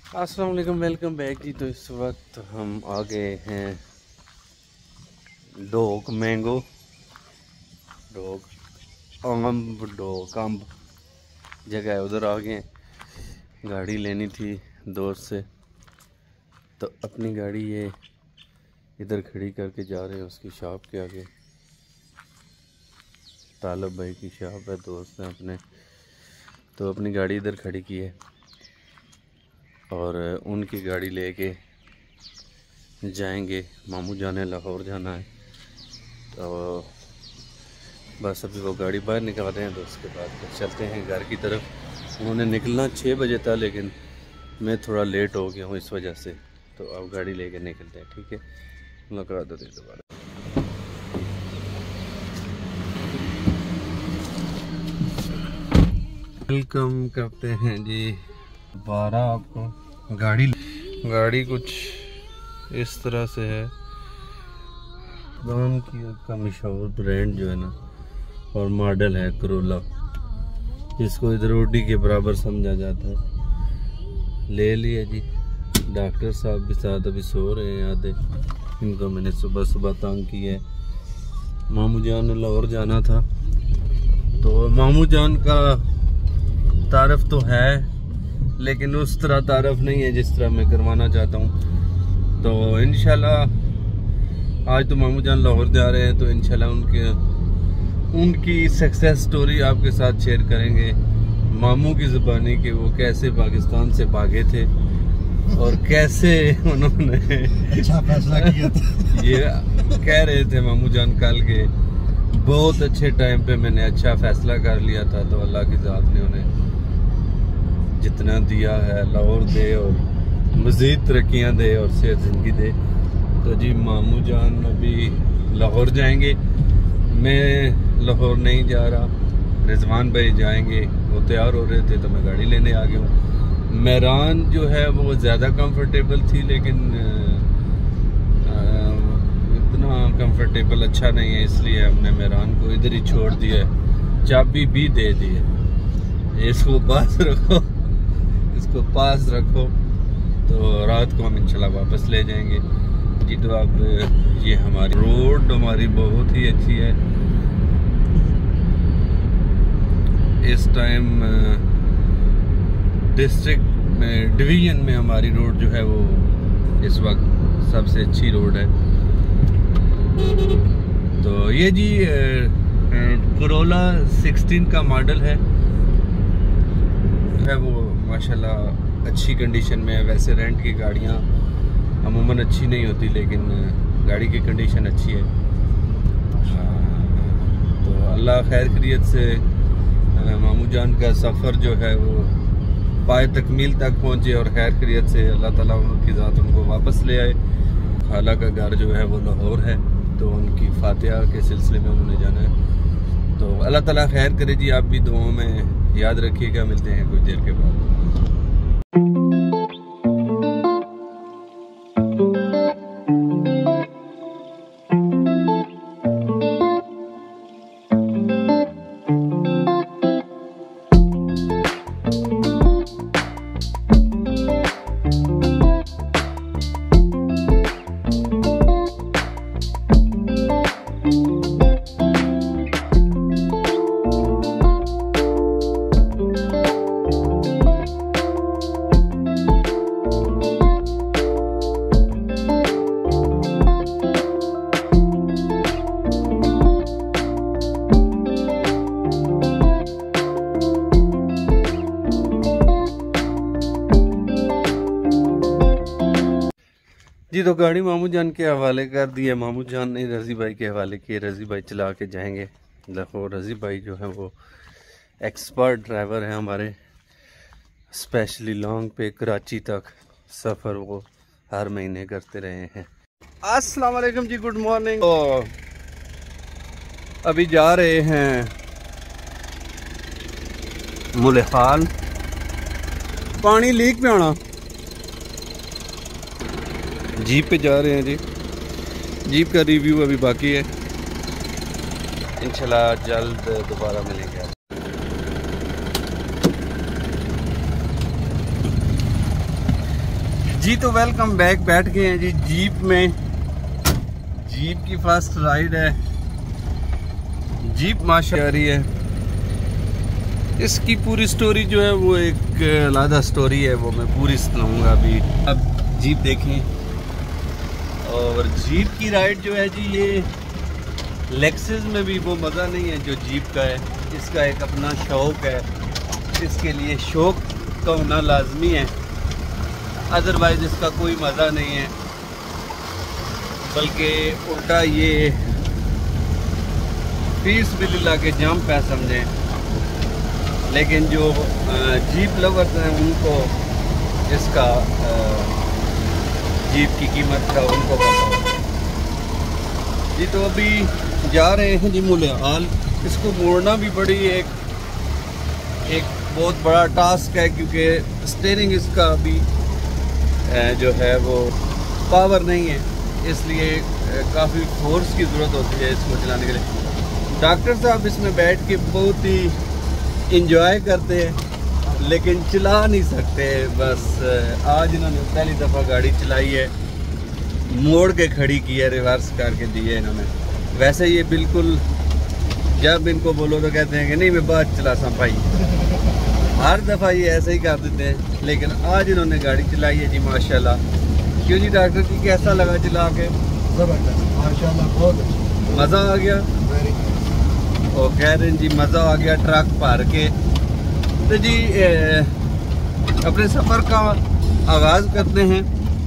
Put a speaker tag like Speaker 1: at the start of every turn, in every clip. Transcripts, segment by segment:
Speaker 1: अस्सलाम वालेकुम, welcome back जी। तो इस वक्त हम आ गए हैं डोक मैंगो डोक अम्ब जगह है, उधर आ गए। गाड़ी लेनी थी दोस्त से, तो अपनी गाड़ी ये इधर खड़ी करके जा रहे हैं उसकी शॉप के आगे। तालब भाई की शॉप है, दोस्त है अपने, तो अपनी गाड़ी इधर खड़ी की है और उनकी गाड़ी लेके जाएंगे। मामू जाने लाहौर जाना है, तो बस अभी वो गाड़ी बाहर निकाल रहे हैं, तो उसके बाद फिर चलते हैं घर की तरफ। उन्होंने निकलना 6 बजे था, लेकिन मैं थोड़ा लेट हो गया हूँ इस वजह से, तो अब गाड़ी लेके निकलते हैं। ठीक है, मुलाकात होती है दोबारा। वेलकम करते हैं जी दोबारा आपको। गाड़ी कुछ इस तरह से है। नाम का मशहूर ब्रांड जो है ना, और मॉडल है करोला, जिसको इधर ओडी के बराबर समझा जाता है। ले लिया जी। डॉक्टर साहब भी साथ अभी सो रहे हैं आधे, इनको मैंने सुबह सुबह तंग किया है। मामू जान ने लाहौर जाना था, तो मामू जान का तारफ़ तो है, लेकिन उस तरह तारफ़ नहीं है जिस तरह मैं करवाना चाहता हूँ। तो इंशाल्लाह आज तो मामू जान लाहौर जा रहे हैं, तो इंशाल्लाह उनकी सक्सेस स्टोरी आपके साथ शेयर करेंगे। मामू की ज़ुबानी कि वो कैसे पाकिस्तान से भागे थे और कैसे उन्होंने
Speaker 2: अच्छा फैसला किया था।
Speaker 1: ये कह रहे थे मामू जान कल के, बहुत अच्छे टाइम पे मैंने अच्छा फैसला कर लिया था, तो अल्लाह की ज़ात ने उन्हें जितना दिया है लाहौर दे और मज़ीद तरक्कियाँ दे और सेहत ज़िंदगी दे। तो जी मामू जान अभी लाहौर जाएंगे, मैं लाहौर नहीं जा रहा, रिजवान भाई जाएंगे। वो तैयार हो रहे थे तो मैं गाड़ी लेने आ गया हूँ। मेरान जो है वो ज़्यादा कंफर्टेबल थी, लेकिन इतना कंफर्टेबल अच्छा नहीं है, इसलिए हमने मेरान को इधर ही छोड़ दिया है। चाबी भी दे दी है, इसको पास रखो तो रात को हम इंशाल्लाह वापस ले जाएंगे जी। तो अब ये हमारी रोड हमारी बहुत ही अच्छी है इस टाइम। डिस्ट्रिक्ट में, डिवीज़न में हमारी रोड जो है वो इस वक्त सबसे अच्छी रोड है। तो ये जी करोला 16 का मॉडल है वो माशाल्लाह अच्छी कंडीशन में है। वैसे रेंट की गाड़ियाँ अमूमन अच्छी नहीं होती, लेकिन गाड़ी की कंडीशन अच्छी है। तो अल्लाह खैर खैरियत से मामू जान का सफ़र जो है वो पाए तकमील तक पहुँचे और खैर खैरियत से अल्लाह ताला उनकी ज़ात उनको वापस ले आए। खाला का घर जो है वो लाहौर है, तो उनकी फातिहा के सिलसिले में उन्होंने जाना है। तो अल्लाह ताला खैर करे जी। आप भी दुआओं में याद रखिएगा। मिलते हैं कुछ देर के बाद। जी तो गाड़ी मामू जान के हवाले कर दी है। मामू जान ने रज़ी भाई के हवाले किए, रज़ी भाई चला के जाएंगे लाहौर। रज़ी भाई जो है वो एक्सपर्ट ड्राइवर है हमारे, स्पेशली लॉन्ग पे कराची तक सफ़र वो हर महीने करते रहे हैं। अस्सलाम वालेकुम जी, गुड मॉर्निंग। तो अभी जा रहे हैं मुलेखाल, पानी लीक पे आना, जीप पे जा रहे हैं जी। जीप का रिव्यू अभी बाकी है, इंशाल्लाह जल्द दोबारा मिलेंगे। जी तो वेलकम बैक। बैठ गए हैं जी जीप में। जीप की फर्स्ट राइड है। जीप माशा रही है। इसकी पूरी स्टोरी जो है वो एक अलग स्टोरी है, वो मैं पूरी सुनाऊंगा अभी। अब जीप देखें। और जीप की राइड जो है जी, ये लेक्सस में भी वो मज़ा नहीं है जो जीप का है। इसका एक अपना शौक़ है, इसके लिए शौक़ का होना लाजमी है, अदरवाइज़ इसका कोई मज़ा नहीं है। बल्कि उल्टा ये फीस बिल ला के जाम पे समझें। लेकिन जो जीप लवर्स हैं उनको इसका जीप की कीमत का उनको पता है जी। तो अभी जा रहे हैं जी मुलाल। इसको मोड़ना भी बड़ी एक बहुत बड़ा टास्क है, क्योंकि स्टीयरिंग इसका अभी जो है वो पावर नहीं है, इसलिए काफ़ी फोर्स की ज़रूरत होती है इसको चलाने के लिए। डॉक्टर साहब इसमें बैठ के बहुत ही इंजॉय करते हैं, लेकिन चला नहीं सकते। बस आज इन्होंने पहली दफ़ा गाड़ी चलाई है, मोड़ के खड़ी की है, रिवर्स करके दी है इन्होंने। वैसे ये बिल्कुल जब इनको बोलो तो कहते हैं कि नहीं मैं बाद चला सा भाई। हर दफ़ा ये ऐसे ही कर देते हैं, लेकिन आज इन्होंने गाड़ी चलाई है जी माशाल्लाह। क्यों जी डॉक्टर जी, कैसा लगा चला के?
Speaker 2: जबरदस्त माशाल्लाह, बहुत अच्छा,
Speaker 1: मज़ा आ गया। और कह रहे हैं जी मज़ा आ गया ट्रक भर के। तो जी अपने सफ़र का आगाज़ करते हैं।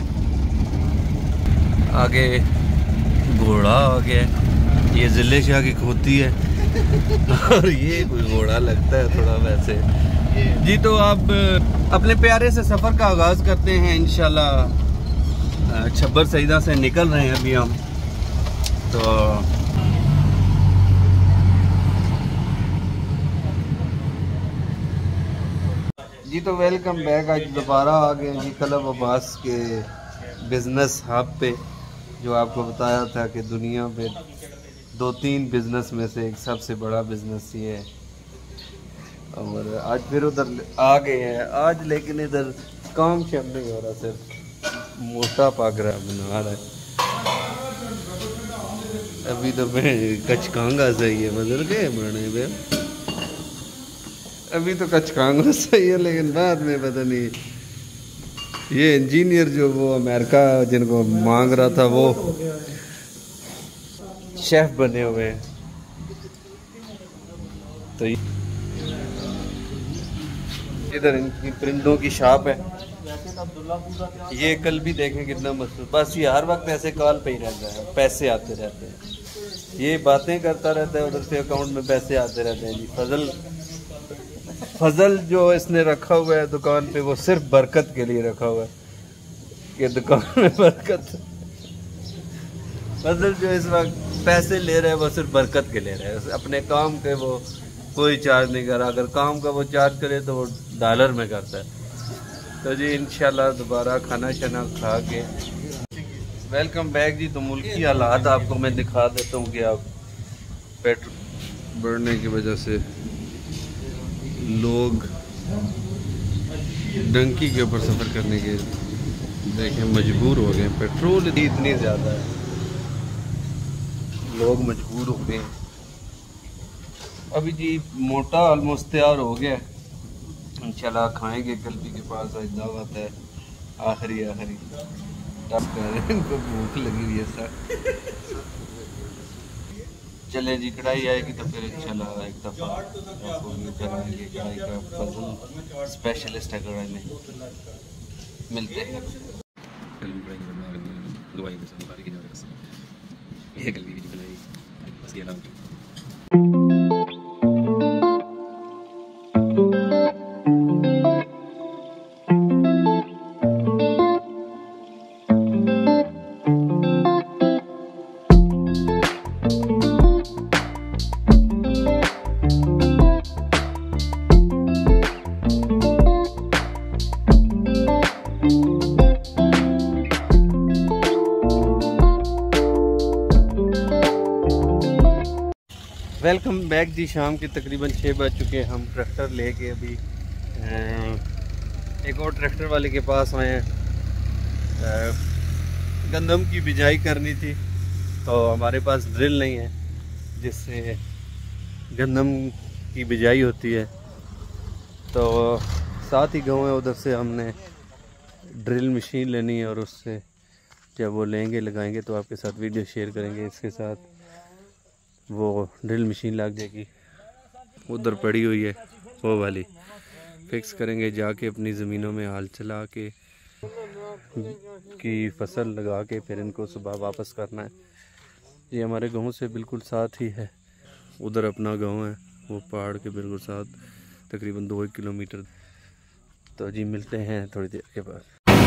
Speaker 1: आगे घोड़ा आ गया, ये ज़िले शाह की खोती है और ये कोई घोड़ा लगता है थोड़ा वैसे जी। तो अब अपने प्यारे से सफ़र का आगाज़ करते हैं इंशाल्लाह। छब्बर सईदा से निकल रहे हैं अभी हम। तो जी तो वेलकम बैक। आज दोबारा आ गए जी तलब अब्बास के बिज़नेस हब पे, जो आपको बताया था कि दुनिया पे 2-3 बिज़नेस में से एक सबसे बड़ा बिज़नेस ये है। और आज फिर उधर आ गए हैं आज, लेकिन इधर काम शम नहीं हो रहा, सिर्फ मोटा पागरा बना रहा है। अभी तो मैं कचकांगा सही है बदल गए बने पे। अभी तो कचकांगा सही है, लेकिन बाद में पता नहीं ये इंजीनियर जो वो अमेरिका जिनको मांग रहा था वो शेफ बने हुए हैं। तो इधर इनकी परिंदों की शॉप है। ये कल भी देखें कितना मस्त, बस ये हर वक्त ऐसे कॉल पे ही रहता है, पैसे आते रहते हैं, ये बातें करता रहता है, उधर से अकाउंट में पैसे आते रहते हैं जी। फजल जो इसने रखा हुआ है दुकान पे, वो सिर्फ बरकत के लिए रखा हुआ है कि दुकान में बरकत। फजल जो इस वक्त पैसे ले रहे हैं वो सिर्फ बरकत के ले रहे हैं, अपने काम के वो कोई चार्ज नहीं कर रहा। अगर काम का वो चार्ज करे तो वो डॉलर में करता है। तो जी इंशाल्लाह दोबारा खाना शाना खा के वेलकम बैक जी। तो मुल्क की हालात आपको मैं दिखा देता हूँ कि आप पेट्रोल बढ़ने की वजह से लोग डंकी के ऊपर सफ़र करने के देखें मजबूर हो गए। पेट्रोल इतनी ज़्यादा है, लोग मजबूर हो गए। अभी जी मोटा ऑलमोस्ट तैयार हो गया, इंशाल्लाह खाएंगे। कल्बी के पास आज दावत है, आखिरी टप कर रहे हैं, इनको भूख लगी हुई है सर। चले जी कढ़ाई आएगी तो फिर इंशाल्लाह एक दफ़ा आपको व्यू कराएंगे। कढ़ाई का फजल स्पेशलिस्ट है कढ़ाई में, मिलते हैं। वेलकम बैक जी। शाम के तकरीबन 6 बज चुके हैं। हम ट्रैक्टर लेके अभी एक और ट्रैक्टर वाले के पास आए हैं। गंदम की बिजाई करनी थी, तो हमारे पास ड्रिल नहीं है जिससे गंदम की बिजाई होती है। तो साथ ही गाँव है, उधर से हमने ड्रिल मशीन लेनी है और उससे जब वो लेंगे लगाएंगे तो आपके साथ वीडियो शेयर करेंगे। इसके साथ वो ड्रिल मशीन लग जाएगी, उधर पड़ी हुई है वो वाली, फिक्स करेंगे जाके अपनी ज़मीनों में हाल चला के की फसल लगा के फिर इनको सुबह वापस करना है। ये हमारे गांव से बिल्कुल साथ ही है, उधर अपना गांव है वो पहाड़ के बिल्कुल साथ, तकरीबन 2 किलोमीटर। तो जी मिलते हैं थोड़ी देर के बाद।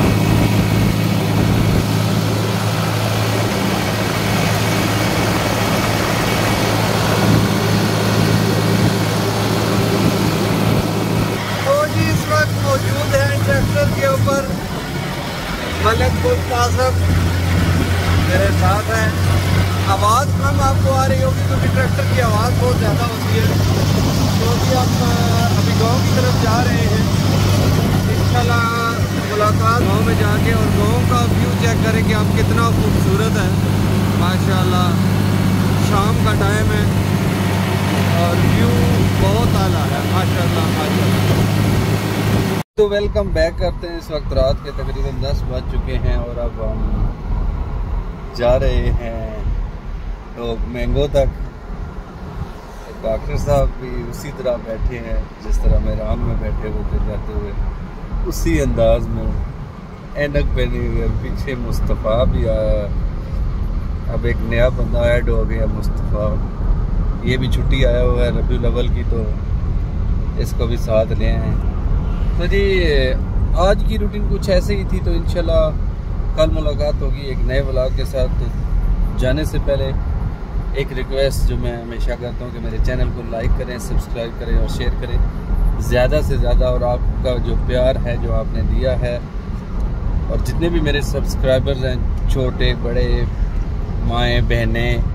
Speaker 1: मौजूद है ट्रैक्टर के ऊपर, मलकपुर कासम मेरे साथ है। आवाज़ कम आपको आ रही होगी क्योंकि ट्रैक्टर की आवाज़ बहुत ज़्यादा होती है, क्योंकि हम अभी गांव की तरफ जा रहे हैं। इंशाल्लाह मुलाकात गांव में जाके और गांव का व्यू चेक करेंगे हम, कितना खूबसूरत है माशाल्लाह। शाम का टाइम है और व्यू बहुत आला है माशाल्लाह माशाल्लाह। तो वेलकम बैक करते हैं। इस वक्त रात के तकरीबन 10 बज चुके हैं और अब हम जा रहे हैं लोग मैंगो तक। डॉक्टर साहब भी उसी तरह बैठे हैं जिस तरह मैदान में बैठे होते जाते हुए, उसी अंदाज में ऐनक पहने हुए। पीछे मुस्तफ़ा भी आया, अब एक नया बंदा ऐड हो गया मुस्तफ़ा, ये भी छुट्टी आया हुआ है रबीउल अव्वल की, तो इसको भी साथ ले आए। तो जी आज की रूटीन कुछ ऐसे ही थी, तो इंशाल्लाह कल मुलाकात होगी एक नए व्लॉग के साथ। तो जाने से पहले एक रिक्वेस्ट जो मैं हमेशा करता हूँ कि मेरे चैनल को लाइक करें, सब्सक्राइब करें और शेयर करें ज़्यादा से ज़्यादा। और आपका जो प्यार है जो आपने दिया है, और जितने भी मेरे सब्सक्राइबर्स हैं छोटे बड़े माएँ बहनें,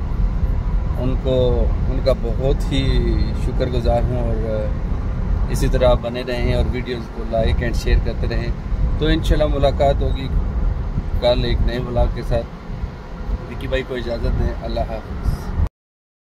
Speaker 1: उनका बहुत ही शुक्रगुजार हूँ। और इसी तरह आप बने रहें और वीडियोस को लाइक एंड शेयर करते रहें। तो इंशाल्लाह मुलाकात होगी कल एक नए व्लॉग के साथ। विकी भाई को इजाज़त दें, अल्लाह हाफ़िज़।